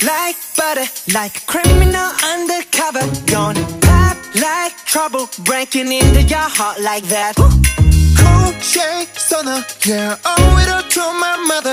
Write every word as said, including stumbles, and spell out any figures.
like butter, like a criminal undercover. Gonna pop like trouble, breaking into your heart like that. Cool shade stunner, yeah, owe it all to my mother.